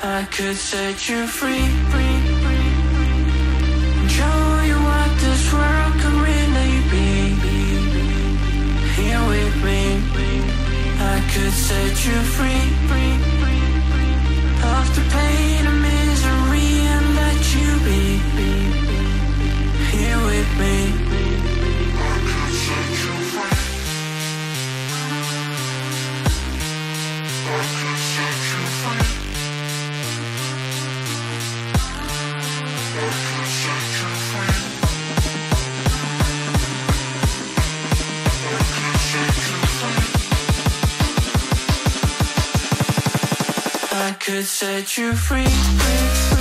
I could set you free. Show you what this world could really be. Here with me, I could set you free. Of the pain and misery and let you be. Here with me, I could set you free. I could set you free. I could set you free.